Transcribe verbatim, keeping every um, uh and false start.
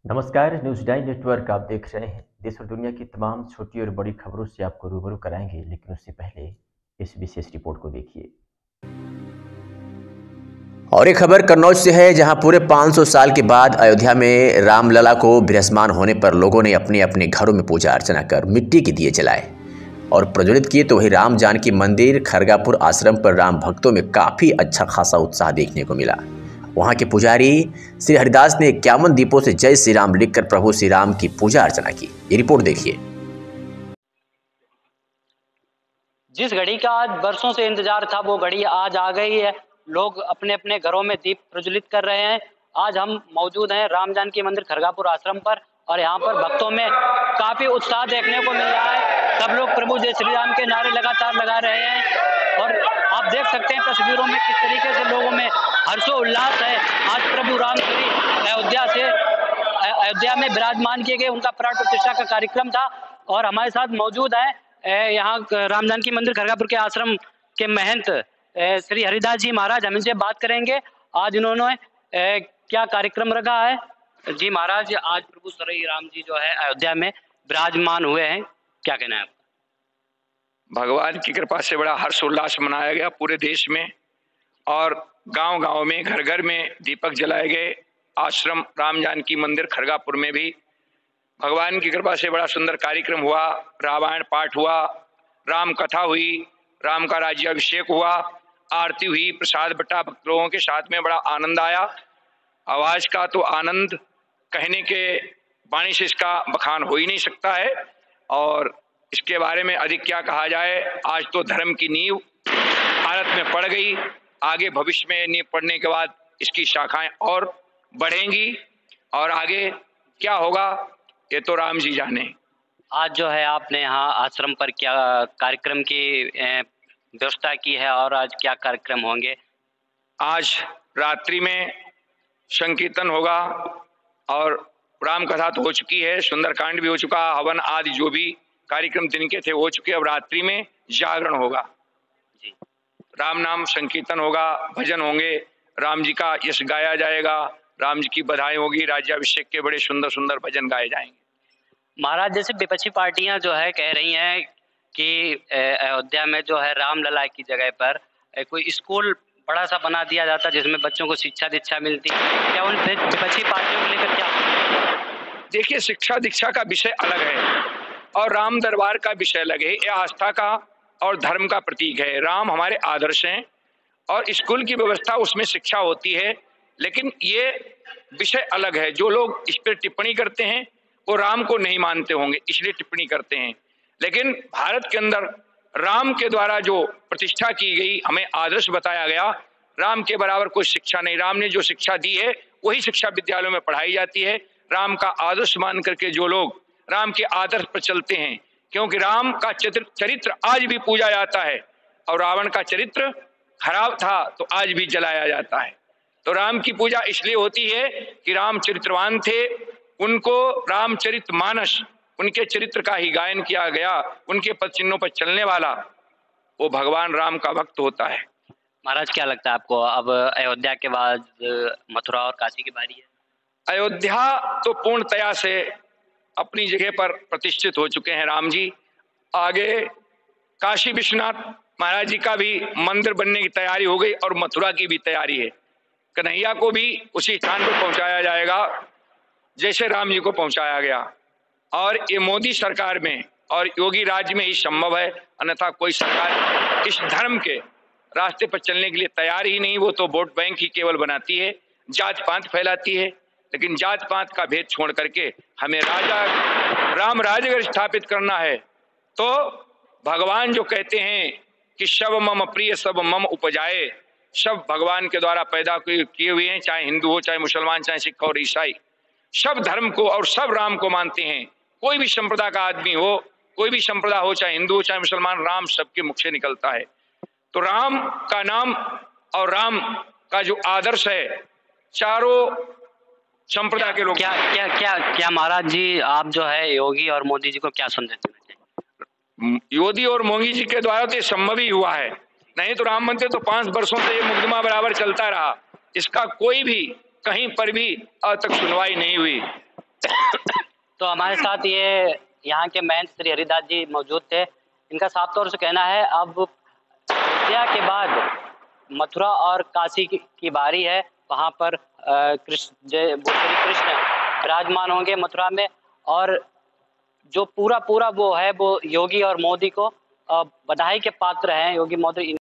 नमस्कार, news nine network आप देख रहे हैं। देश और दुनिया की तमाम छोटी और बड़ी खबरों से आपको रूबरू कराएंगे, लेकिन उससे पहले इस विशेष रिपोर्ट को देखिए। और एक खबर कन्नौज से है, जहां पूरे पाँच सौ साल के बाद अयोध्या में रामलला को विराजमान होने पर लोगों ने अपने अपने घरों में पूजा अर्चना कर मिट्टी के दिए जलाए और प्रज्वलित किए। तो वही राम जानकी मंदिर खरगापुर आश्रम पर राम भक्तों में काफी अच्छा खासा उत्साह देखने को मिला। वहां के पुजारी श्री हरिदास ने इक्यावन दीपों से जय श्री राम लिखकर प्रभु श्री राम की पूजा अर्चना की। ये रिपोर्ट देखिए। जिस घड़ी का आज बरसों से इंतजार था, वो घड़ी आज आ गई है। लोग अपने अपने घरों में दीप प्रज्वलित कर रहे हैं। आज हम मौजूद हैं राम जानकी मंदिर खरगापुर आश्रम पर और यहाँ पर भक्तों में काफी उत्साह देखने को मिल रहा है। सब लोग प्रभु जय श्री राम के नारे लगातार लगा रहे हैं और आप देख सकते हैं तस्वीरों में किस तरीके से लोगों में हर्षोल्लास है। आज प्रभु राम श्री अयोध्या से अयोध्या में विराजमान किए गए, उनका प्राण प्रतिष्ठा का कार्यक्रम था और हमारे साथ मौजूद है यहाँ राम जानकी मंदिर खरगापुर के आश्रम के महंत श्री हरिदास जी महाराज। हम इनसे बात करेंगे आज इन्होंने क्या कार्यक्रम रखा है। जी महाराज, आज प्रभु श्री राम जी जो है अयोध्या में विराजमान हुए हैं, क्या कहना है आपका? भगवान की कृपा से बड़ा हर्षोल्लास मनाया गया पूरे देश में और गांव गांव में घर घर में दीपक जलाए गए। आश्रम राम जानकी मंदिर खरगापुर में भी भगवान की कृपा से बड़ा सुंदर कार्यक्रम हुआ। रामायण पाठ हुआ, राम कथा हुई, राम का राज्याभिषेक हुआ, आरती हुई, प्रसाद बटा, भक्त लोगों के साथ में बड़ा आनंद आया। आवाज का तो आनंद कहने के वाणी से इसका बखान हो ही नहीं सकता है और इसके बारे में अधिक क्या कहा जाए। आज तो धर्म की नींव भारत में पड़ गई, आगे भविष्य में नींव पड़ने के बाद इसकी शाखाएं और बढ़ेंगी और आगे क्या होगा ये तो राम जी जाने। आज जो है आपने यहाँ आश्रम पर क्या कार्यक्रम की व्यवस्था की है और आज क्या कार्यक्रम होंगे? आज रात्रि में संकीर्तन होगा और राम कथा तो हो चुकी है, सुंदरकांड भी हो चुका, हवन आदि जो भी कार्यक्रम दिन के थे हो चुके। अब रात्रि में जागरण होगा जी, राम नाम संकीर्तन होगा, भजन होंगे, राम जी का यश गाया जाएगा, राम जी की बधाई होगी, राज्याभिषेक के बड़े सुंदर सुंदर भजन गाए जाएंगे। महाराज, जैसे विपक्षी पार्टियां जो है कह रही हैं कि अयोध्या में जो है रामलला की जगह पर कोई स्कूल बड़ा सा बना दिया जाता जिसमें बच्चों को शिक्षा दीक्षा मिलती, क्या उन विपक्षी पार्टियों को लेकर क्या? देखिए, शिक्षा दीक्षा का विषय अलग है और राम दरबार का विषय अलग है। यह आस्था का और धर्म का प्रतीक है। राम हमारे आदर्श हैं और स्कूल की व्यवस्था उसमें शिक्षा होती है, लेकिन ये विषय अलग है। जो लोग इस पर टिप्पणी करते हैं वो राम को नहीं मानते होंगे, इसलिए टिप्पणी करते हैं। लेकिन भारत के अंदर राम के द्वारा जो प्रतिष्ठा की गई, हमें आदर्श बताया गया, राम के बराबर कोई शिक्षा नहीं। राम ने जो शिक्षा दी है वही शिक्षा विद्यालयों में पढ़ाई जाती है। राम का आदर्श मान करके जो लोग राम के आदर्श पर चलते हैं, क्योंकि राम का चरित्र आज भी पूजा जाता है और रावण का चरित्र खराब था तो आज भी जलाया जाता है। तो राम की पूजा इसलिए होती है कि राम चरित्रवान थे, उनको रामचरितमानस, उनके चरित्र का ही गायन किया गया। उनके पद चिन्हों पर चलने वाला वो भगवान राम का भक्त होता है। महाराज, क्या लगता है आपको, अब अयोध्या के बाद मथुरा और काशी की बारी है? अयोध्या तो पूर्णतया से अपनी जगह पर प्रतिष्ठित हो चुके हैं राम जी। आगे काशी विश्वनाथ महाराज जी का भी मंदिर बनने की तैयारी हो गई और मथुरा की भी तैयारी है। कन्हैया को भी उसी स्थान पर पहुंचाया जाएगा जैसे राम जी को पहुंचाया गया और ये मोदी सरकार में और योगी राज्य में ही संभव है, अन्यथा कोई सरकार इस धर्म के रास्ते पर चलने के लिए तैयार ही नहीं। वो तो वोट बैंक ही केवल बनाती है, जात पात फैलाती है, लेकिन जात पात का भेद छोड़ करके हमें राजा राम राज्य अगर स्थापित करना है तो भगवान जो कहते हैं कि सब मम प्रिय सब मम उपजाए, सब भगवान के द्वारा पैदा किए हुए हैं, चाहे हिंदू हो, चाहे मुसलमान, चाहे सिख और ईसाई, सब धर्म को और सब राम को मानते हैं। कोई भी संप्रदाय का आदमी हो, कोई भी संप्रदाय हो, चाहे हिंदू हो चाहे मुसलमान, राम सबके मुख से निकलता है। तो राम का नाम और राम का जो आदर्श है, चारों संप्रदाय के लोग। क्या क्या क्या क्या महाराज जी, आप जो है योगी और मोदी जी को क्या संदेश देना चाहिए? योगी और मोदी जी के द्वारा तो ये संभव ही हुआ है, नहीं तो राम मंदिर तो पांच वर्षों से ये मुकदमा बराबर चलता रहा, इसका कोई भी कहीं पर भी आज तक सुनवाई नहीं हुई। तो हमारे साथ ये यहाँ के महंत श्री हरिदास जी मौजूद थे। इनका साफ तौर से कहना है अब अयोध्या के बाद मथुरा और काशी की, की बारी है। वहाँ पर कृष्ण जय श्री कृष्ण विराजमान होंगे मथुरा में, और जो पूरा पूरा वो है वो योगी और मोदी को बधाई के पात्र हैं। योगी मोदी